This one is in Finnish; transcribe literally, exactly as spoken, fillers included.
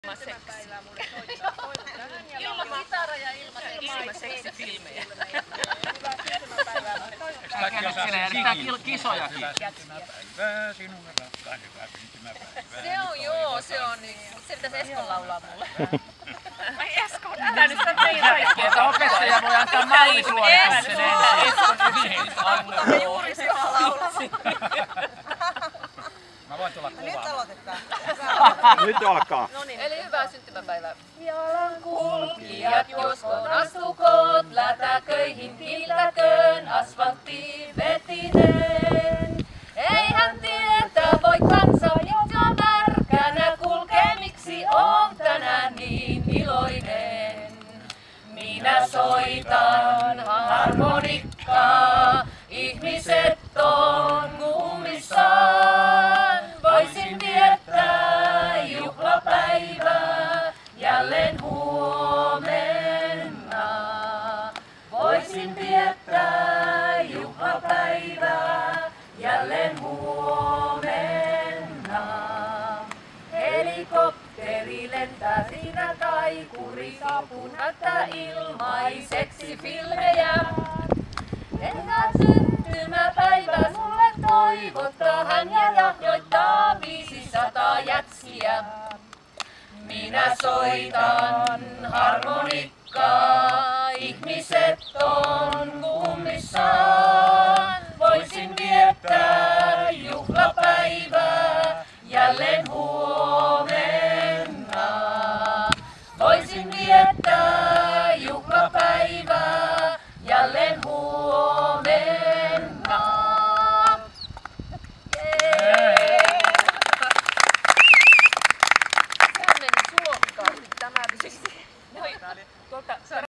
Ilman kitara ja ilman seksifilmejä. Järjestetään kisojakin. Hyvää syntymäpäivää, sinun rakkaan hyvää syntymäpäivää. Se on joo, se on yksi. Se pitäisi Eskon laulaa mulle. Ai Esko, tää nyt on teidän kaikkea. Että opettaja voi antaa mallisuorituksen ensin. Mutta juuri se on laulaa. Mä voin tulla kuvaan. Nyt aloitetaan. Nyt alkaa. Eli hyvää syntymäpäivää. Jalankulkijat, joskon astukoot, lätäköihin kiltäköön, asfalttiin vetinen. Eihän tietä voi kansa, joka märkänä kulkee, miksi on tänään niin iloinen. Minä soitan harmonikkaa, ihmiset on kummissaan. Voisin viettää juhlapäivää jälleen huomenna. Voisin viettää juhlapäivää jälleen huomenna. Helikopteri lentää siinä taikuri saapuu näyttää ilmaiseksi filmejä. Hyvää syntymäpäivää sulle toivottaa hän ja lahjoittaa viisisataa jätskiä. Minä soitan harmonikkaa, ihmiset on kummissaan. Voisin viettää juhlapäivää jälleen huomenna. Voisin viettää juhlapäivää jälleen huomenna. Sehän meni suokkaan. Tämä